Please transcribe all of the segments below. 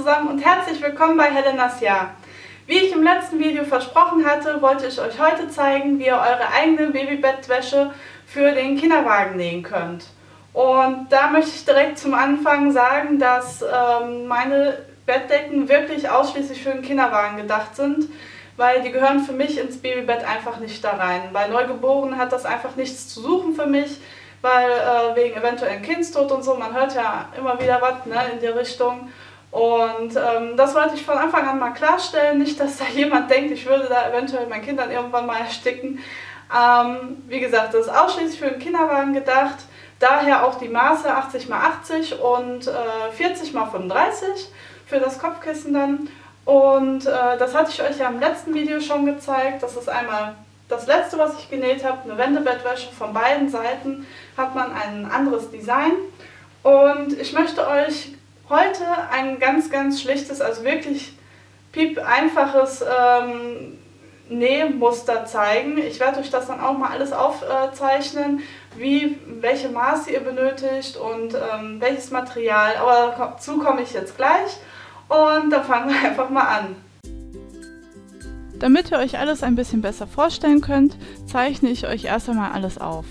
zusammen und herzlich willkommen bei Helenas Jahr. Wie ich im letzten Video versprochen hatte, wollte ich euch heute zeigen, wie ihr eure eigene Babybettwäsche für den Kinderwagen nähen könnt. Und da möchte ich direkt zum Anfang sagen, dass meine Bettdecken wirklich ausschließlich für den Kinderwagen gedacht sind, weil die gehören für mich ins Babybett einfach nicht da rein. Bei Neugeborenen hat das einfach nichts zu suchen für mich, weil wegen eventuellen Kindstod und so, man hört ja immer wieder was, ne, in die Richtung. Und das wollte ich von Anfang an mal klarstellen, nicht, dass da jemand denkt, ich würde da eventuell mein Kind dann irgendwann mal ersticken. Wie gesagt, das ist ausschließlich für den Kinderwagen gedacht, daher auch die Maße 80 x 80 und 40 x 35 für das Kopfkissen dann. Und das hatte ich euch ja im letzten Video schon gezeigt. Das ist einmal das letzte, was ich genäht habe, eine Wendebettwäsche. Von beiden Seiten hat man ein anderes Design. Und ich möchte euch heute ein ganz, ganz schlichtes, also wirklich einfaches Nähmuster zeigen. Ich werde euch das dann auch mal alles aufzeichnen, welche Maße ihr benötigt und welches Material. Aber dazu komme ich jetzt gleich und dann fangen wir einfach mal an. Damit ihr euch alles ein bisschen besser vorstellen könnt, zeichne ich euch erst einmal alles auf.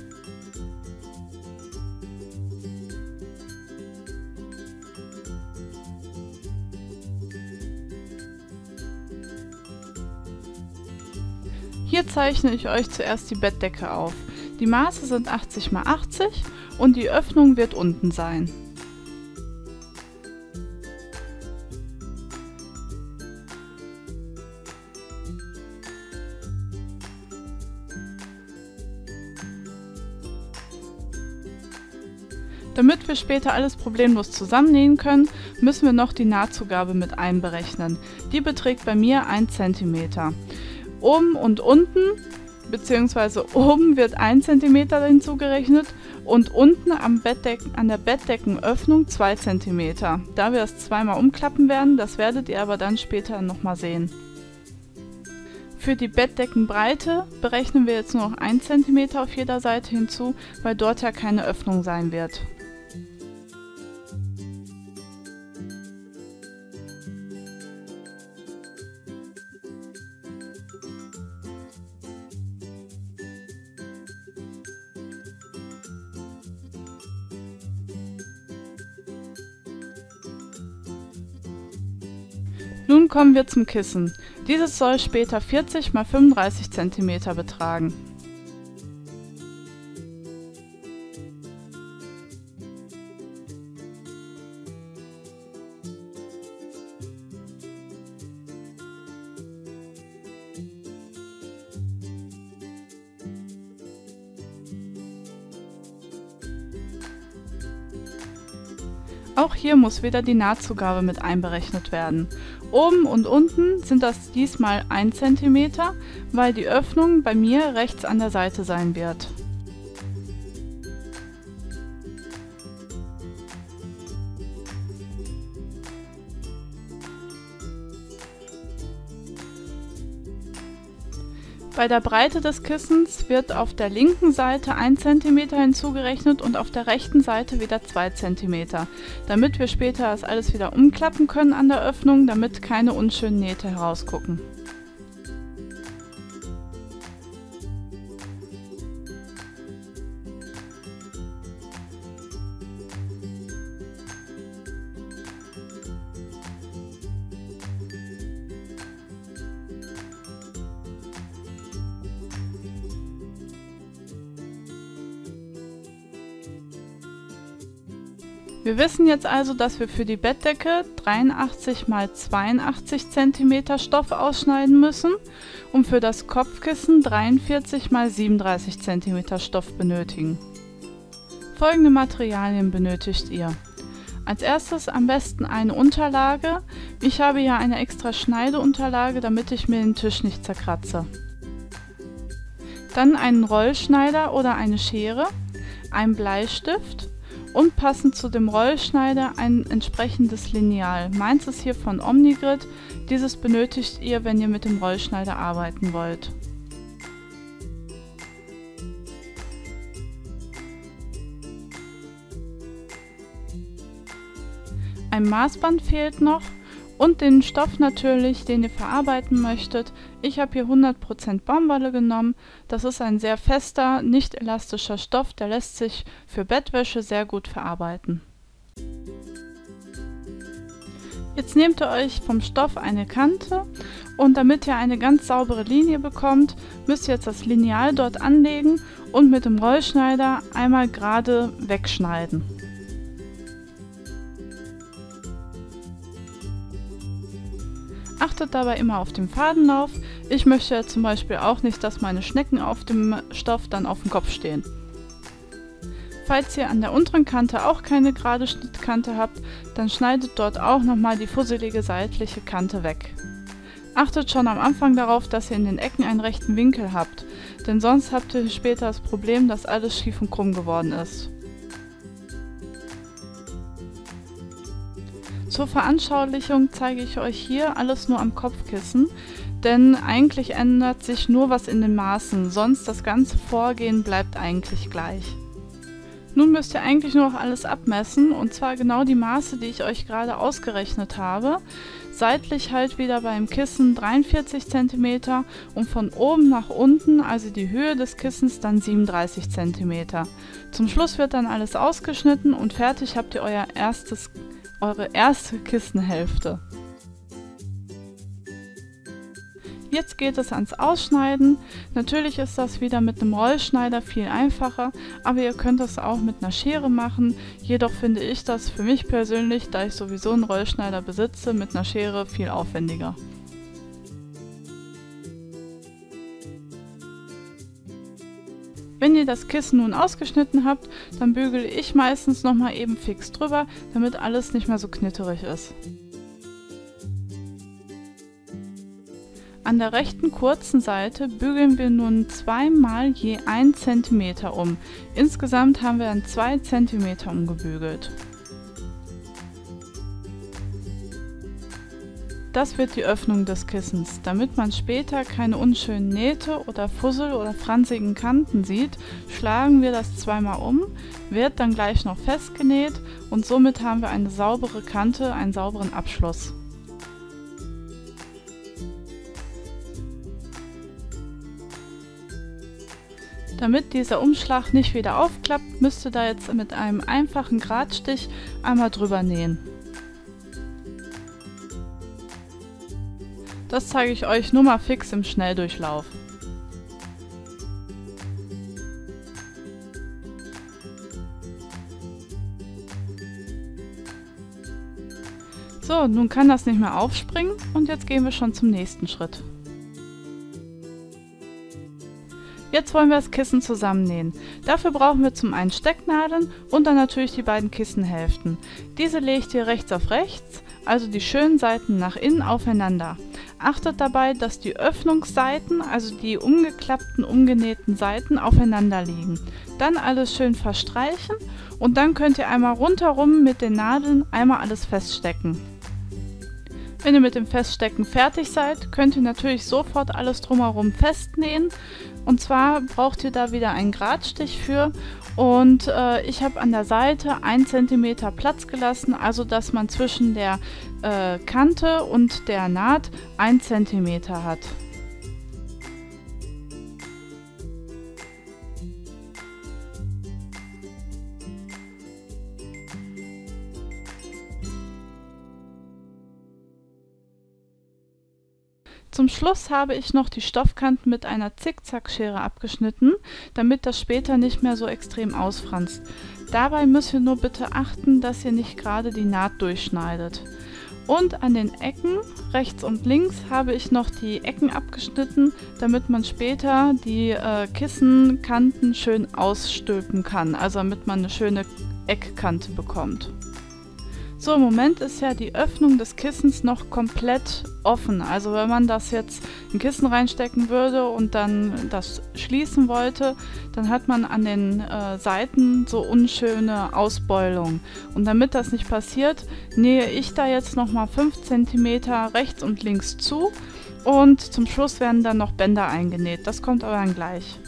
Hier zeichne ich euch zuerst die Bettdecke auf. Die Maße sind 80 x 80 und die Öffnung wird unten sein. Damit wir später alles problemlos zusammennähen können, müssen wir noch die Nahtzugabe mit einberechnen. Die beträgt bei mir 1 cm. Oben und unten, beziehungsweise oben wird 1 cm hinzugerechnet und unten an der Bettdeckenöffnung 2 cm. Da wir es zweimal umklappen werden, das werdet ihr aber dann später nochmal sehen. Für die Bettdeckenbreite berechnen wir jetzt nur noch 1 cm auf jeder Seite hinzu, weil dort ja keine Öffnung sein wird. Nun kommen wir zum Kissen. Dieses soll später 40 x 35 cm betragen. Auch hier muss wieder die Nahtzugabe mit einberechnet werden. Oben und unten sind das diesmal 1 cm, weil die Öffnung bei mir rechts an der Seite sein wird. Bei der Breite des Kissens wird auf der linken Seite 1 cm hinzugerechnet und auf der rechten Seite wieder 2 cm, damit wir später das alles wieder umklappen können an der Öffnung, damit keine unschönen Nähte herausgucken. Wir wissen jetzt also, dass wir für die Bettdecke 83 x 82 cm Stoff ausschneiden müssen und für das Kopfkissen 43 x 37 cm Stoff benötigen. Folgende Materialien benötigt ihr. Als erstes am besten eine Unterlage. Ich habe hier eine extra Schneideunterlage, damit ich mir den Tisch nicht zerkratze. Dann einen Rollschneider oder eine Schere, ein Bleistift und passend zu dem Rollschneider ein entsprechendes Lineal. Meins ist hier von Omnigrid. Dieses benötigt ihr, wenn ihr mit dem Rollschneider arbeiten wollt. ein Maßband fehlt noch und den Stoff natürlich, den ihr verarbeiten möchtet. Ich habe hier 100% Baumwolle genommen. Das ist ein sehr fester, nicht elastischer Stoff, der lässt sich für Bettwäsche sehr gut verarbeiten. Jetzt nehmt ihr euch vom Stoff eine Kante und damit ihr eine ganz saubere Linie bekommt, müsst ihr jetzt das Lineal dort anlegen und mit dem Rollschneider einmal gerade wegschneiden. Achtet dabei immer auf den Fadenlauf. Ich möchte ja zum Beispiel auch nicht, dass meine Schnecken auf dem Stoff dann auf dem Kopf stehen. Falls ihr an der unteren Kante auch keine gerade Schnittkante habt, dann schneidet dort auch nochmal die fusselige seitliche Kante weg. Achtet schon am Anfang darauf, dass ihr in den Ecken einen rechten Winkel habt, denn sonst habt ihr später das Problem, dass alles schief und krumm geworden ist. Zur Veranschaulichung zeige ich euch hier alles nur am Kopfkissen, denn eigentlich ändert sich nur was in den Maßen, sonst das ganze Vorgehen bleibt eigentlich gleich. Nun müsst ihr eigentlich nur noch alles abmessen, und zwar genau die Maße, die ich euch gerade ausgerechnet habe. Seitlich halt wieder beim Kissen 43 cm und von oben nach unten, also die Höhe des Kissens, dann 37 cm. Zum Schluss wird dann alles ausgeschnitten und fertig habt ihr eure erste Kissenhälfte. Jetzt geht es ans Ausschneiden. Natürlich ist das wieder mit einem Rollschneider viel einfacher, aber ihr könnt es auch mit einer Schere machen. Jedoch finde ich das für mich persönlich, da ich sowieso einen Rollschneider besitze, mit einer Schere viel aufwendiger. Wenn ihr das Kissen nun ausgeschnitten habt, dann bügele ich meistens nochmal eben fix drüber, damit alles nicht mehr so knitterig ist. An der rechten kurzen Seite bügeln wir nun zweimal je 1 cm um. Insgesamt haben wir dann 2 cm umgebügelt. Das wird die Öffnung des Kissens. Damit man später keine unschönen Nähte oder Fussel oder fransigen Kanten sieht, schlagen wir das zweimal um, wird dann gleich noch festgenäht und somit haben wir eine saubere Kante, einen sauberen Abschluss. Damit dieser Umschlag nicht wieder aufklappt, müsst ihr da jetzt mit einem einfachen Gradstich einmal drüber nähen. Das zeige ich euch nur mal fix im Schnelldurchlauf. So, nun kann das nicht mehr aufspringen und jetzt gehen wir schon zum nächsten Schritt. Jetzt wollen wir das Kissen zusammennähen. Dafür brauchen wir zum einen Stecknadeln und dann natürlich die beiden Kissenhälften. Diese legt ihr rechts auf rechts, also die schönen Seiten nach innen aufeinander. Achtet dabei, dass die Öffnungsseiten, also die umgeklappten, umgenähten Seiten aufeinander liegen. Dann alles schön verstreichen und dann könnt ihr einmal rundherum mit den Nadeln einmal alles feststecken. Wenn ihr mit dem Feststecken fertig seid, könnt ihr natürlich sofort alles drumherum festnähen. Und zwar braucht ihr da wieder einen Gradstich für und ich habe an der Seite 1 cm Platz gelassen, also dass man zwischen der Kante und der Naht 1 cm hat. Zum Schluss habe ich noch die Stoffkanten mit einer Zickzackschere abgeschnitten, damit das später nicht mehr so extrem ausfranst. Dabei müsst ihr nur bitte achten, dass ihr nicht gerade die Naht durchschneidet. Und an den Ecken, rechts und links, habe ich noch die Ecken abgeschnitten, damit man später die Kissenkanten schön ausstülpen kann, also damit man eine schöne Eckkante bekommt. So, im Moment ist ja die Öffnung des Kissens noch komplett offen. Also wenn man das jetzt in ein Kissen reinstecken würde und dann das schließen wollte, dann hat man an den Seiten so unschöne Ausbeulungen. Und damit das nicht passiert, nähe ich da jetzt nochmal 5 cm rechts und links zu und zum Schluss werden dann noch Bänder eingenäht. Das kommt aber dann gleich.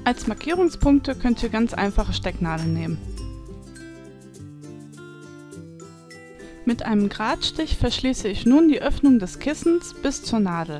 Als Markierungspunkte könnt ihr ganz einfache Stecknadeln nehmen. Mit einem Gradstich verschließe ich nun die Öffnung des Kissens bis zur Nadel.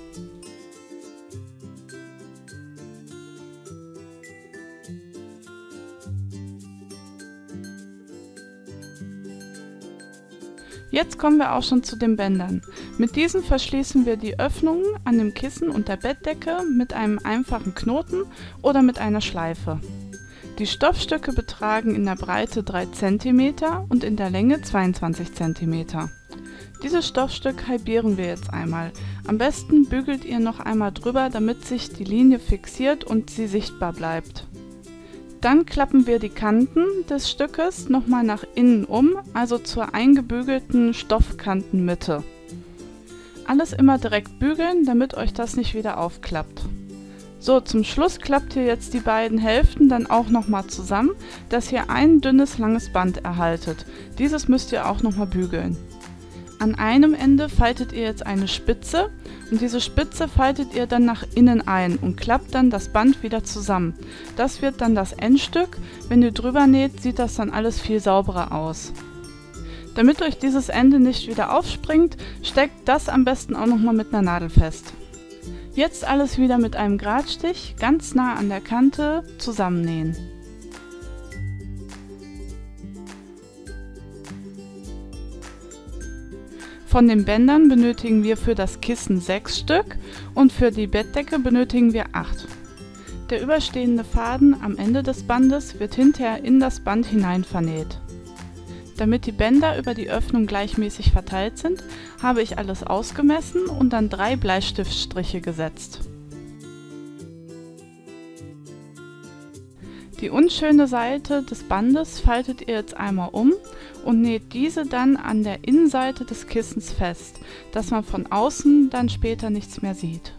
Jetzt kommen wir auch schon zu den Bändern. Mit diesen verschließen wir die Öffnungen an dem Kissen und der Bettdecke mit einem einfachen Knoten oder mit einer Schleife. Die Stoffstücke betragen in der Breite 3 cm und in der Länge 22 cm. Dieses Stoffstück halbieren wir jetzt einmal. Am besten bügelt ihr noch einmal drüber, damit sich die Linie fixiert und sie sichtbar bleibt. Dann klappen wir die Kanten des Stückes nochmal nach innen um, also zur eingebügelten Stoffkantenmitte. Alles immer direkt bügeln, damit euch das nicht wieder aufklappt. So, zum Schluss klappt ihr jetzt die beiden Hälften dann auch nochmal zusammen, dass ihr ein dünnes, langes Band erhaltet. Dieses müsst ihr auch nochmal bügeln. An einem Ende faltet ihr jetzt eine Spitze und diese Spitze faltet ihr dann nach innen ein und klappt dann das Band wieder zusammen. Das wird dann das Endstück. Wenn ihr drüber näht, sieht das dann alles viel sauberer aus. Damit euch dieses Ende nicht wieder aufspringt, steckt das am besten auch nochmal mit einer Nadel fest. Jetzt alles wieder mit einem Gradstich ganz nah an der Kante zusammennähen. Von den Bändern benötigen wir für das Kissen 6 Stück und für die Bettdecke benötigen wir 8. Der überstehende Faden am Ende des Bandes wird hinterher in das Band hinein vernäht. Damit die Bänder über die Öffnung gleichmäßig verteilt sind, habe ich alles ausgemessen und dann 3 Bleistiftstriche gesetzt. Die unschöne Seite des Bandes faltet ihr jetzt einmal um und näht diese dann an der Innenseite des Kissens fest, dass man von außen dann später nichts mehr sieht.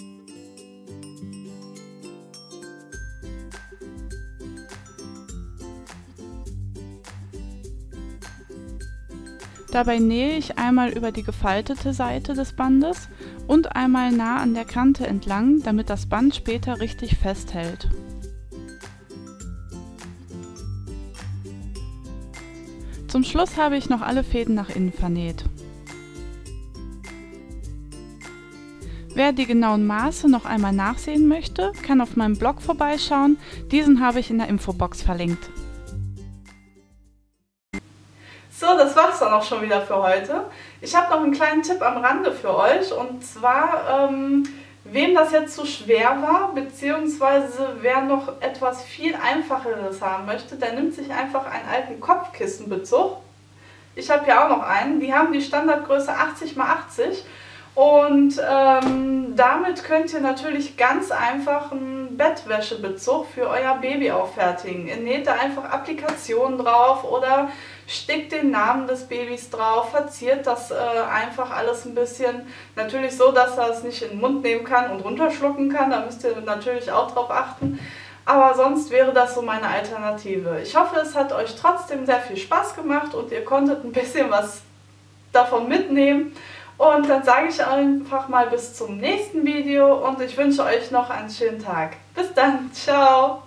Dabei nähe ich einmal über die gefaltete Seite des Bandes und einmal nah an der Kante entlang, damit das Band später richtig festhält. Zum Schluss habe ich noch alle Fäden nach innen vernäht. Wer die genauen Maße noch einmal nachsehen möchte, kann auf meinem Blog vorbeischauen. Diesen habe ich in der Infobox verlinkt. So, das war's dann auch schon wieder für heute. Ich habe noch einen kleinen Tipp am Rande für euch, und zwar, wem das jetzt zu schwer war, beziehungsweise wer noch etwas viel Einfacheres haben möchte, der nimmt sich einfach einen alten Kopfkissenbezug. Ich habe ja auch noch einen, die haben die Standardgröße 80 x 80 und damit könnt ihr natürlich ganz einfach einen Bettwäschebezug für euer Baby auffertigen. Ihr näht da einfach Applikationen drauf oder stickt den Namen des Babys drauf, verziert das einfach alles ein bisschen. Natürlich so, dass er es nicht in den Mund nehmen kann und runterschlucken kann, da müsst ihr natürlich auch drauf achten. Aber sonst wäre das so meine Alternative. Ich hoffe, es hat euch trotzdem sehr viel Spaß gemacht und ihr konntet ein bisschen was davon mitnehmen. Und dann sage ich einfach mal bis zum nächsten Video und ich wünsche euch noch einen schönen Tag. Bis dann, ciao!